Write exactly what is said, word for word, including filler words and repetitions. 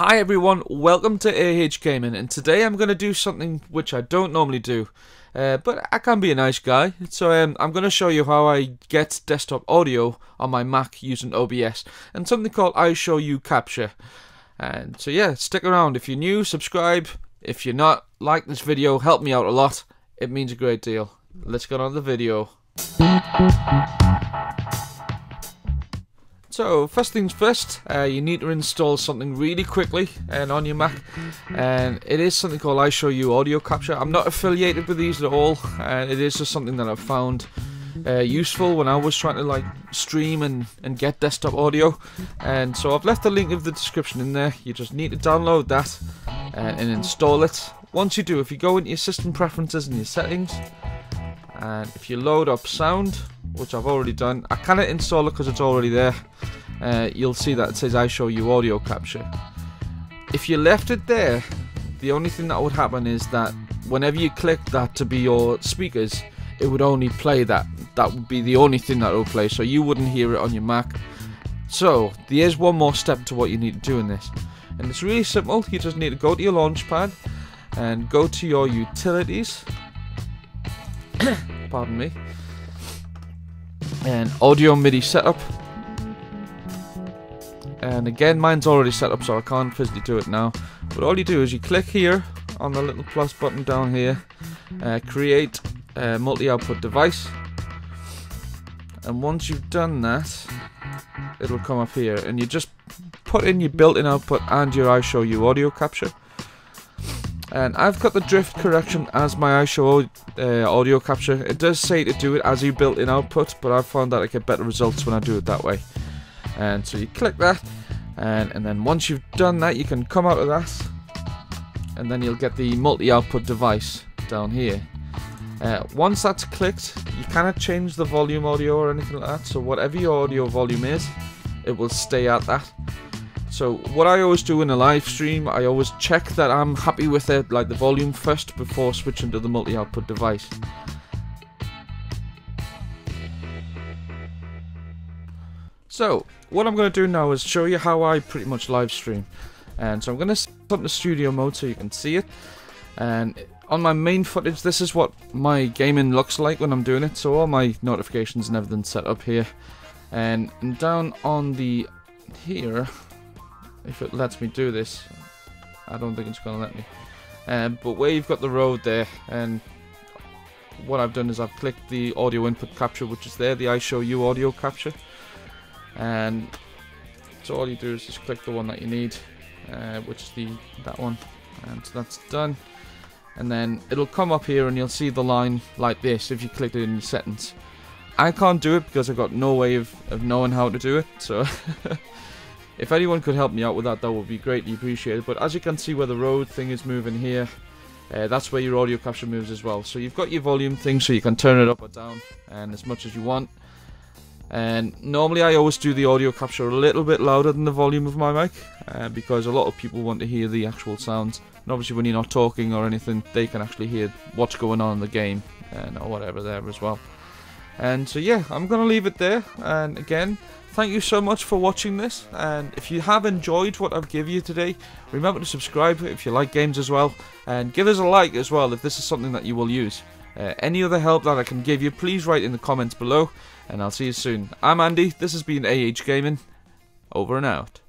Hi everyone, welcome to A H Gaming, and today I'm going to do something which I don't normally do, uh, but I can be a nice guy. So um, I'm going to show you how I get desktop audio on my Mac using O B S, and something called IshowU Capture. And so yeah, stick around. If you're new, subscribe. If you're not, like this video, help me out a lot. It means a great deal. Let's get on to the video. So first things first, uh, you need to install something really quickly and on your Mac, and it is something called IshowU Audio Capture. I'm not affiliated with these at all, and it is just something that I've found uh, useful when I was trying to like stream and, and get desktop audio. And so I've left the link of the description in there. You just need to download that uh, and install it. Once you do, if you go into your system preferences and your settings, and if you load up sound, which I've already done, I cannot install it because it's already there. Uh, you'll see that it says IshowU Audio Capture. If you left it there, the only thing that would happen is that whenever you click that to be your speakers, it would only play that. That would be the only thing that would play, so you wouldn't hear it on your Mac. So there's one more step to what you need to do in this, and it's really simple. You just need to go to your Launchpad and go to your utilities. Pardon me. And audio MIDI setup, and again mine's already set up so I can't physically do it now, but all you do is you click here on the little plus button down here, uh, create a multi-output device, and once you've done that it'll come up here and you just put in your built-in output and your IshowU Audio Capture. And I've got the drift correction as my IshowU uh, Audio Capture. It does say to do it as your built-in output, but I've found that I get better results when I do it that way. And so you click that, and, and then once you've done that, you can come out of that, and then you'll get the multi-output device down here. Uh, once that's clicked, you cannot change the volume audio or anything like that, so whatever your audio volume is, it will stay at that. So what I always do in a live stream, I always check that I'm happy with it, like the volume first before switching to the multi-output device. So what I'm going to do now is show you how I pretty much live stream. And so I'm going to set up the studio mode so you can see it. And on my main footage, this is what my gaming looks like when I'm doing it. So all my notifications and everything set up here. And, and down on the here, if it lets me do this, I don't think it's going to let me. Um, but where you've got the road there, and what I've done is I've clicked the audio input capture, which is there, the IshowU Audio Capture. And so all you do is just click the one that you need, uh, which is the that one, and so that's done. And then it'll come up here and you'll see the line like this if you click it in your settings. I can't do it because I've got no way of, of knowing how to do it, so if anyone could help me out with that, that would be greatly appreciated. But as you can see where the road thing is moving here, uh, that's where your audio capture moves as well. So you've got your volume thing, so you can turn it up or down and as much as you want. And normally I always do the audio capture a little bit louder than the volume of my mic, uh, because a lot of people want to hear the actual sounds. And obviously when you're not talking or anything, they can actually hear what's going on in the game and or whatever there as well. And so yeah, I'm going to leave it there. And again, thank you so much for watching this, and if you have enjoyed what I've given you today, remember to subscribe if you like games as well, and give us a like as well if this is something that you will use. Uh, any other help that I can give you, please write in the comments below, and I'll see you soon. I'm Andy, this has been A H Gaming, over and out.